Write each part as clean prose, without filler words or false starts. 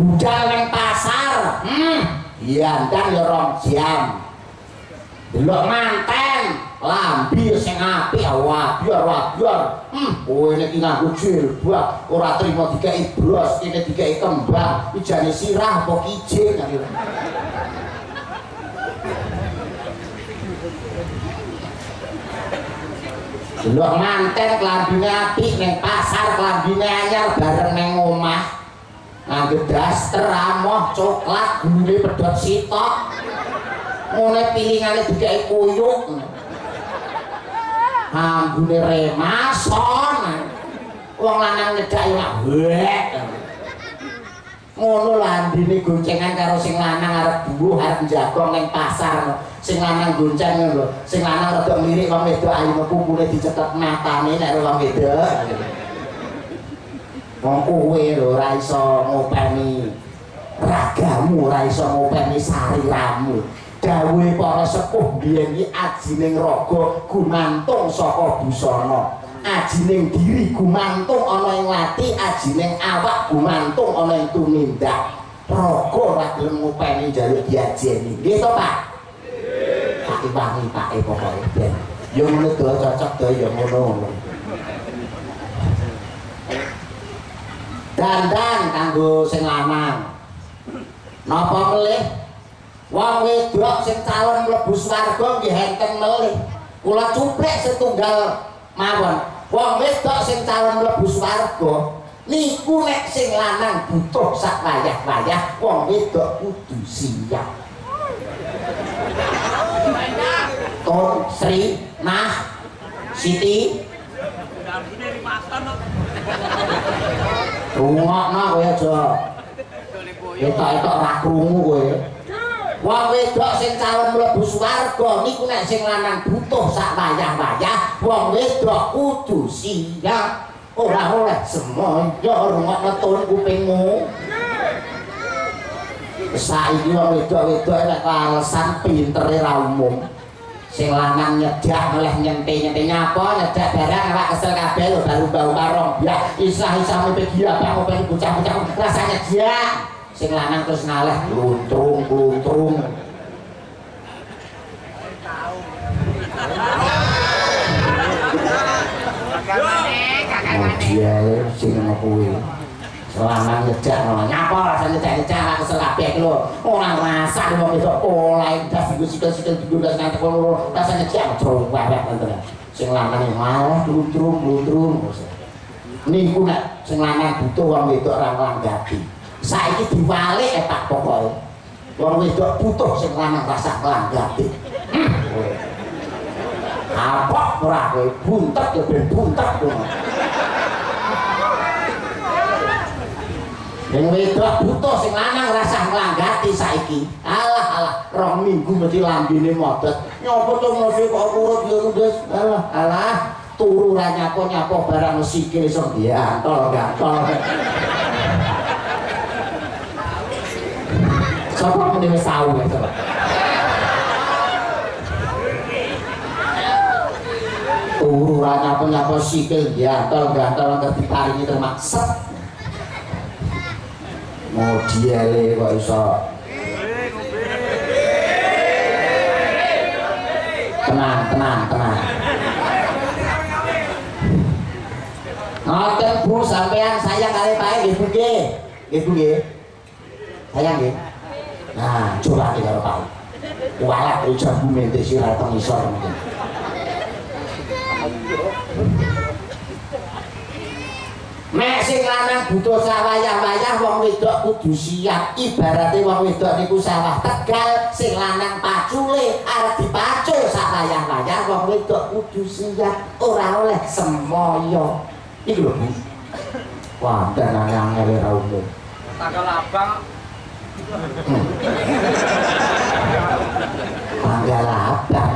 budal neng pasar. Iya, ndang ya 2 jam. Delok manten, lambi sing apik wabiar. Kowe iki nganggo jilbab, ora trimo dikeki bros, kene dikeki kembang, ijane sirah apa kijing. Delok manten klambine apik ning pasar, klambine anyar bareng ning omah. Nganggo daster amoh coklat, gulune pedhot sitok. Ngene pilingane dikeki kuyuk. Ambune remason. Wong lanang nyedak yo wek. Ngono landine goncengan karo sing lanang arep buruh arep njagong ning pasar. Sing lanang gonceng lho, sing lanang rada nglirik wong wedok ayu kumpule dicetet matane nek wong wedok. Wong kowe lho ora iso ngopeni ragamu, ora iso ngopeni sariramu. Dawuhe para sepuh biyen iki ajining raga gumantung saka busana. Ajining diri gumantung ana ing lati, ajining awak gumantung ana ing tumindak. Raga ora gelem ngopeni njaluk diajeni. Nggih to, Pak? Wangi pake pokoknya ben ya ngono do cocok do ya ngono dandan kanggo sing lanang napa melih wong wedok sing calon mlebu swarga nggih enten melih kula cuplek setunggal mawon wong wedok sing calon mlebu swarga niku nek sing lanang butuh sak wayah-wayah wong wedok kudu siap. Ton, Sri, Nah, Siti rungokno kowe aja etok-etok ra krungu kowe wong wedok sing calon mlebu swarga niku nek sing lanang butuh sak wayah-wayah wong wedok kudu siap ora oleh semoyo rungokno ton kupingmu saiki wong wedok-wedok nek alasan pintere ra umum sing lanang nyedak oleh nyente-nyente nyapa nyedak barang awak kesel kabeh lho baru bau karong ya isah-isah mimpi dia bang open bocah-bocah rasanya dia sing lanang terus ngaleh gluntrung dia sing ngono kuwi lanang nyedak nyapa rasanya nyedak kesel kabeh lho ora rasa wong iso oleh das sikil-sikil digundas nang kono rasanya nyedak jrong wewek enten sing lanang malah gluntrung niku nek sing lanang butuh wong wedok ora nglanggati saiki diwalik tak pokoke wong wedok butuh sing lanang rasa nglanggati apa ora kowe buntet ya ben buntet kowe yang wedok butuh sing lanang rasa nglanggati saiki alah 2 minggu mesti lambine modot nyopo to mesti kok urut yo Gus alah turu ra nyapa barang sikil iso diantol gantol sapa mene wis tau to turu ra nyapa sikil diantol gantol ngerti paringi termaksud modele kok iso tenang ngoten Bu sampean sayang kali Pak nggih Bu nggih sayang nggih nah coba iki karo Pak kualat jambu mente sira teng isor mungkin mek sing lanang butuh sawayah-wayah wong wedok kudu siap ibarate wong wedok niku sawah tegal sing lanang pacule arep dipacul sawayah-wayah wong wedok kudu siap ora oleh semoyo iki lho Bu wah danane angel ra umum tanggal abang tanggal abang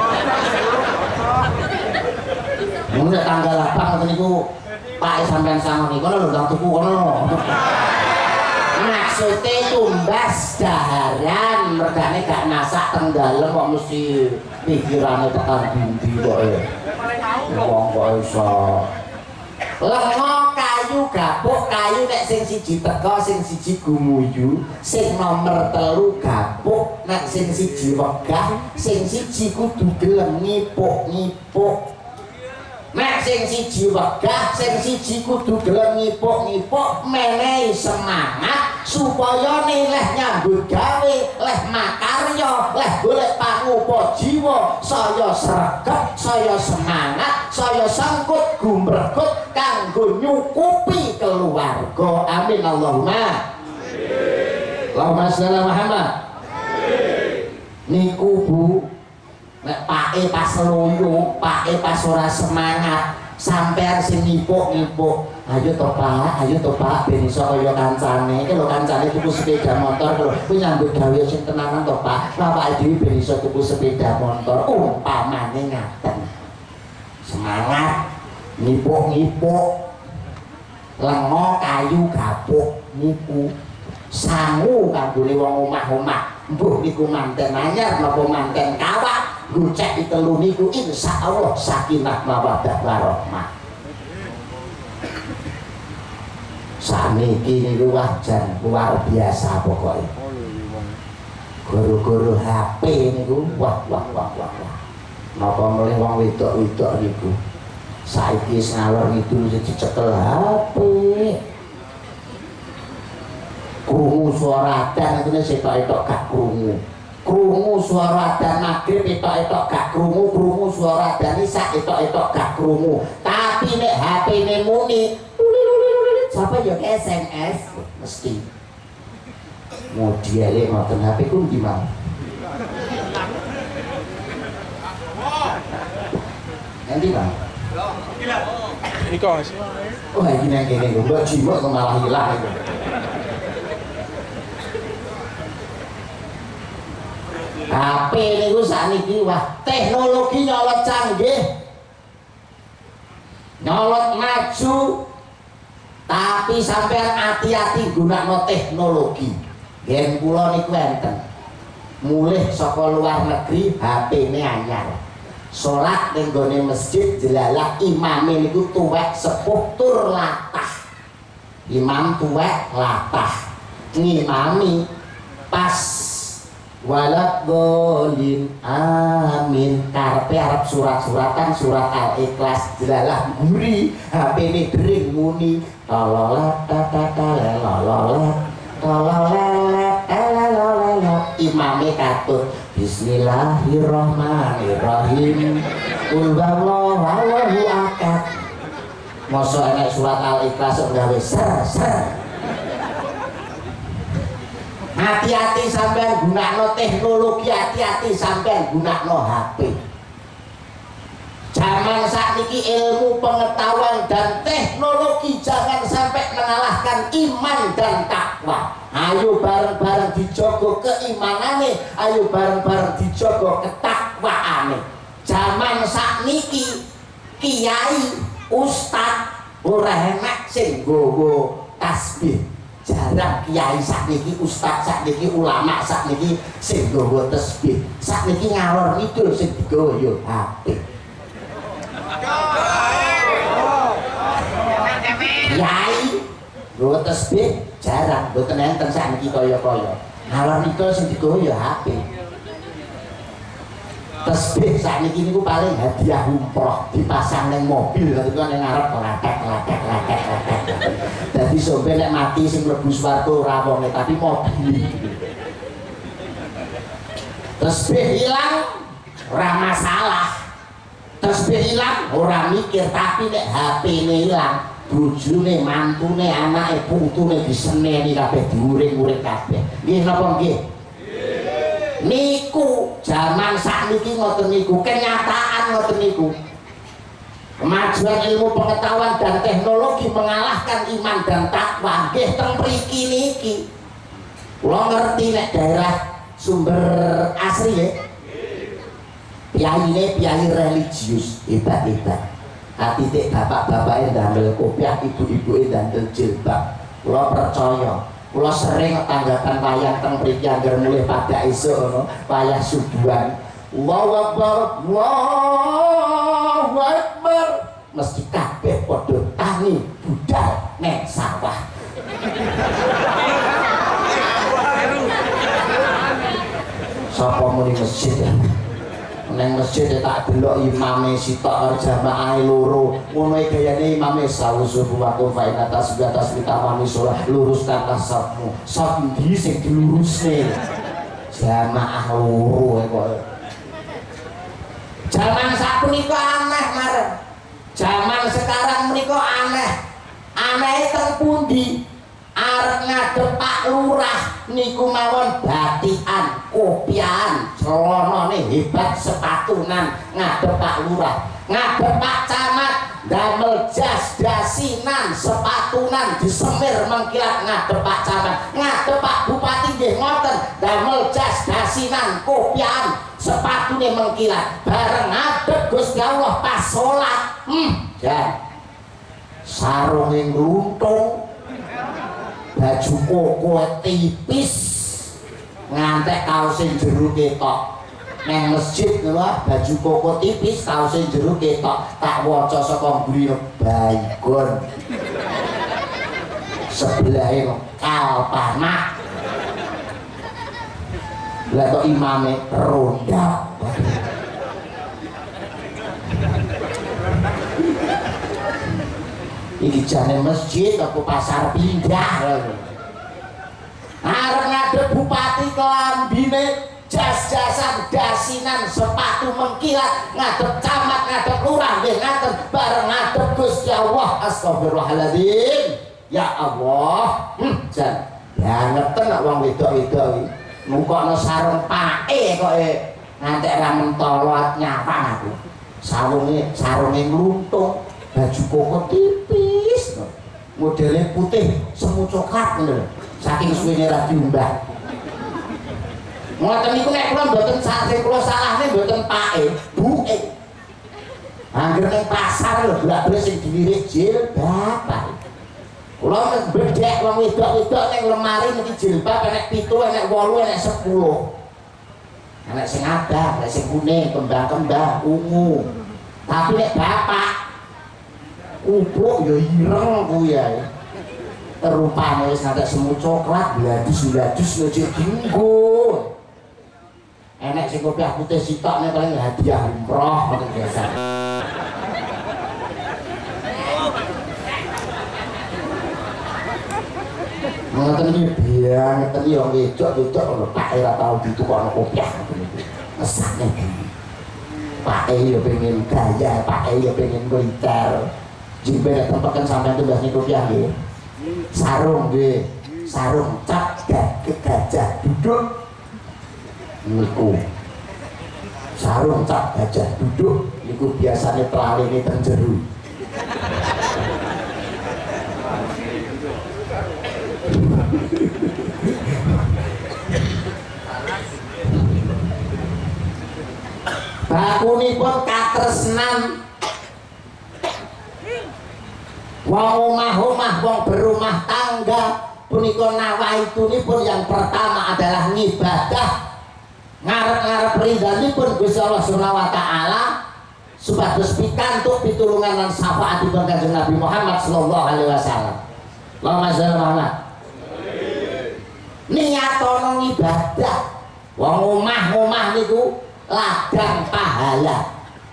mun tanggal abang niku Pak sampean sama nih, kono lho dang tuku kono. Maksudnya tumbas daharan, mergane gak masak teng dalem kok mesti pikirane tekan bumbu kok ya. Wong kok iso. Lengo kayu kayu gapuk kayu nek sing siji teko sing siji gumuyu sing nomor 3 gapuk nek sing siji wegah sing siji kudu gelem ngipuk-ngipuk nek sing siji wegah sing siji kudu gelem ngipuk-ngipuk menehi semangat supaya leh nyambut gawe leh makarya leh golek pangupa jiwa saya sregep saya semangat saya sangkut gumregut kanggo nyukupi keluarga amin Allahumma amin Allahumma sholli Muhammad amin niku Bu nek pake pas loyo pake pas ora semangat sampean sing ngipuk-ngipuk ayo to Pak ben iso kaya kancane iki lho kancane tuku sepeda motor lho kuwi nyambut gawe sing tenanan to Pak awake dhewe ben iso tuku sepeda motor umpamane ngaten semangat ngipuk-ngipuk lengo kayu gapuk niku sangu kanggone wong omah-omah mbuh niku manten anyar napa manten kawat ngucek ditelu niku insyaallah sakinah mawaddah warahmah saniki niku wajan luar biasa pokoknya guru-guru HP niku wah napa mulih wong wedok-wedok niku saiki ngalor ngidul dicekel HP krungu suara adzan ngene setok-etok gak krungu suara adzan magrib etok-etok gak krungu suara adzan isya etok-etok gak krungu tapi nek HP-ne muni sapa ya SMS mesti modele ngoten HP ku ndi mau nanti bang iko sih oh iki nang kene mbok jiwa kok malah hilang itu HP niku sakniki wah teknologi nyolot canggih nyolot maju tapi sampean hati-hati gunakno teknologi yen kula niku enten mulih saka luar negeri HP-ne anyar salat ning gone masjid jelalah imame niku tuwek sepuh tur latah imam tuwek latah ngimami pas walad golin amin karepe arep surat-suratan surat al-ikhlas jelalah guri HP-ne dering muni tololat imame katut bismillahirrahmanirrahim qul huwallahu ahad mosok enek surat al-ikhlas gawe ser hati-hati sampean gunakno teknologi hati-hati sampean gunakno HP zaman sakniki ilmu pengetahuan dan teknologi jangan sampai mengalahkan iman dan takwa ayo bareng-bareng dijogo keimanane ayo bareng-bareng dijogo ketakwaane zaman sakniki kiai ustad ora enak sing nggawa tasbih jarang kiai sakniki ustad sakniki ulama sakniki sing nggawa tasbih sakniki ngalor ngidul sing digawa yo HP kiai nggawa tasbih jarang mboten enten sakniki kaya-kaya ngalor ngidul sing digawa yo HP tasbih sakniki niku paling hadiah umroh dipasang ning mobil niku ning ngarep latek. Dadi sampe nek mati sing mlebu swarga ora wonge tapi mobil. Tasbih ilang ora masalah. Tasbih ilang ora mikir tapi nek HP-ne ilang bojone mantune anake putune diseneni kabeh diuring-uring kabeh. Nggih napa nggih? Niku zaman sakniki ngoten niku kenyataan ngoten niku kemajuan ilmu pengetahuan dan teknologi mengalahkan iman dan takwa nggih teng mriki niki kula ngerti nek daerah Sumber Asri ya piyaine piyayi religius hebat-hebat atitik bapak-bapake ndamel kopiah ibu-ibuke ndandel jilbab kula percaya kula sering tanggapan wayang teng mriki angger mulih pada esuk ngono wayah subuhan Allahu Akbar Allahu Akbar mesti kabeh padha tangi budal masjid. Neng masjid tak delok imame sitok jamaah loro. Ngono gayane imame sausubu wa faina tasbihatas litamami sholat luruskan tasabmu. Sop ndi sing dilurusne? Jamaah loro kok. Zaman sapunika aneh mareh. Zaman sekarang menika aneh. Aneh teng pundi? Arep ngadep Pak Lurah niku mawon batikan, kopian, celonane hebat sepatunan ngadep Pak Lurah. Ngadep Pak Camat damel jas dasinan sepatunan disemir mengkilat ngadep Pak Camat. Ngadep Pak Bupati nggih ngoten damel jas dasinan kopian sepatune mengkilat. Bareng ngadep Gusti Allah pas salat. Jan. Sarunge ngluntung. Baju koko tipis ngantek kaos sing jero ketok nang masjid lho baju koko tipis kaos sing jero ketok tak waca saka mburi baygon sebelahe kalpanak lha kok imame ronda iki jane masjid apa pasar pindah arep ngadep bupati kelambine jas-jasan dasinan sepatu mengkilat ngadep camat ngadep lurah nggih ngaten bareng ngadep Gusti Allah astagfirullahaladzim ya Allah jan bangetan nek wong wedok-wedok iki nukokno sarung pake kok ngantek ra mentolo nyapa aku sarunge ngluntung baju koko tipis modelnya putih semu coklat ngono saking suwene ra diumbah ngoten niku nek kula mboten sing kula salahne mboten pake buke anggere ning pasar lho bolak-balik sing dilirik jilbab kula bedhek wong wedok-wedok ning lemari niki jilbab enek 7 enek 8 enek 10 enek sing abang enek sing kuning kembang-kembang ungu tapi nek bapak upluk ya ireng kuwi ya. Rupane wis ngantek semu coklat, bladus-bladus ngecil dinggo. Enek sing kopiah putih sitokne paling hadiah umroh ngoten biasa. Ngoten iki biyen iki wong wedok-wedok lho Pak ora tau ditukokno kopiah ngoten iki. Mesane. Pak ya pengen gaya, Pak ya pengen militer. Jimbe nek tempekan sampean tumbas niku piye nggih? Sarung nggih. Sarung cap gajah duduk niku. Sarung cap gajah duduk niku biasane praline teng jero. Bakunipun katresnan wong omah-omah wong berumah tangga punika nawaitunipun yang pertama adalah ngibadah ngarep-ngarep ridhanipun Gusti Allah Subhanahu wa taala supados pikantuk pitulungan lan syafaatipun Kanjeng Nabi Muhammad sallallahu alaihi wasallam. Allahumma shalli Muhammad. Niatono ngibadah wong omah-omah niku ladang pahala.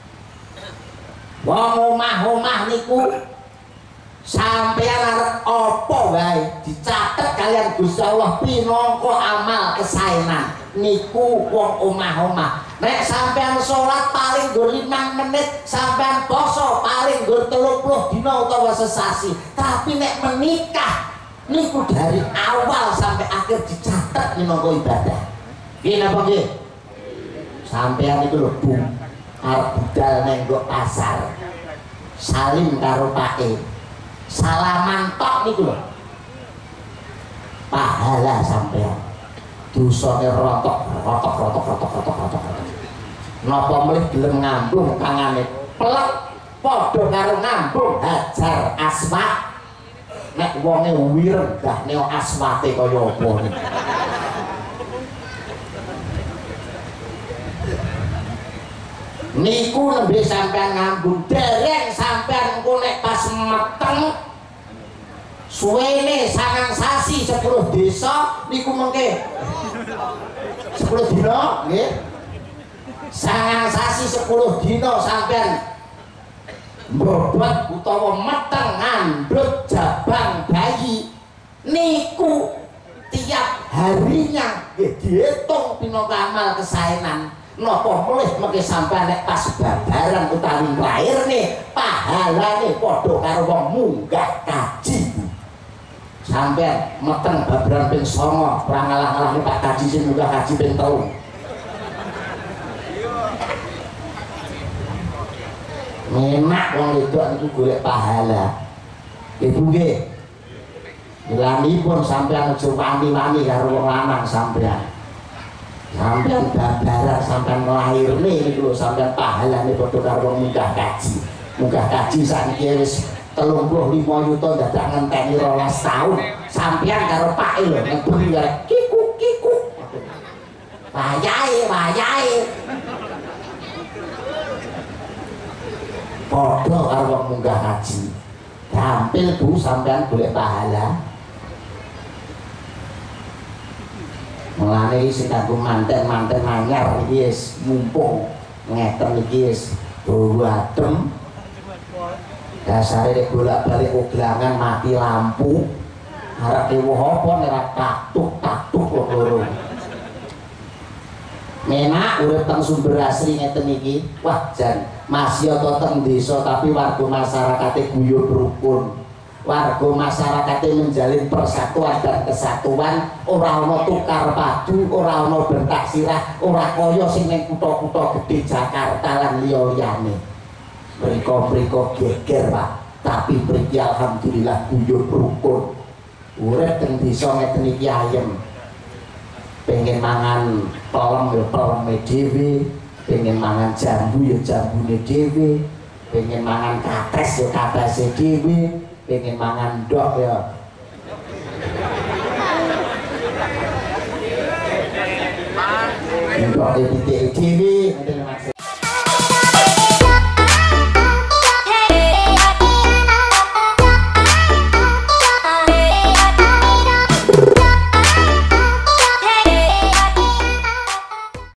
Wong omah-omah niku sampeyan arep apa wae dicatet kalian Gusti Allah pinangka amal kesaenan niku wong omah-omah. Nek sampeyan salat paling nggo 5 menit, sampeyan poso paling nggo 30 dina utawa sesasi. Tapi nek menikah niku dari awal sampai akhir dicatet minangka ibadah. Nggih napa nggih? Sampeyan niku lho Bu, arep budal nang pasar. Salim karo pake. Salaman tok niku lho. Pahala sampean. Dosane rotok. Napa mlih gelem ngambung tangane plek padha karo ngambung hajar aswad. Nek wonge wirengah neo aswate kaya apa niku. Niku nembe sampean ngambung dereng sampean engko nek pas meteng suwene sangang sasi 10 desa niku mengke 10 dina nggih sangang sasi 10 dina sampean mbobot utawa meteng ngandhut jabang bayi niku tiap harinya nggih diitung pina kamal kesaenan napa mulih mengke sampean nek pas babaran utawi lairne pahalane padha karo wong munggah kaji sampean meteng babaran ping 9 ora ngalah-alahne Pak Kaji sing munggah kaji ping 3 enak wong wedok niku golek pahala. Ibu nggih. Gelanipun sampean aja wani-wani karo wong lanang sampean. Sampean babaran sampean nglairne niku lho sampean pahalane padha karo wong munggah kaji. Munggah kaji sakniki wis 35 yuta dadak ngenteni 12 tahun. Sampean karo pake lho ngeburi kikuk-kikuk. Wayahe. Padha karo wong munggah haji. Gampil Bu sampean golek pahala. Mulane iki sing kanggo manten-manten anyar iki wis mumpung ngeten iki wis adem. Dasare nek bolak-balik oglangan mati lampu. Arep ewoh apa nek taktuk loro. Menak urip teng sumber asri ngeten iki. Wah jan masih atau teng desa tapi warga masyarakatnya guyub rukun, warga masyarakatnya menjalin persatuan dan kesatuan, ora ana tukar padu, ora ana bentak sirah, ora kaya sing ning kutha-kutha gedhe Jakarta lan liya-liyane. Mriko-mriko geger Pak, tapi mriki alhamdulillah guyub rukun. Urip teng desa ngeten iki ayem. Pengen mangan pelem ya peleme dhewe, pengen mangan jambu ya jambune dhewe, pengen mangan kates ya katese dhewe, pengen mangan ndok ya ndok ditike dhewe, ngene